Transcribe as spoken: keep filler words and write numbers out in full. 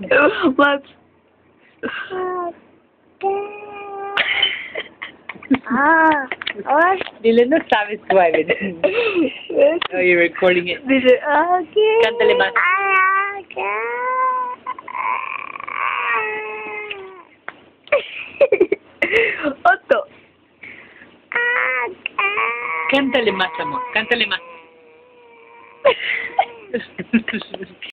What? Ah, what? Dylan, no sabes suave. Oh, you're recording it. Dice, okay. Cántale más. Otto. Cántale más, amor. Cántale más.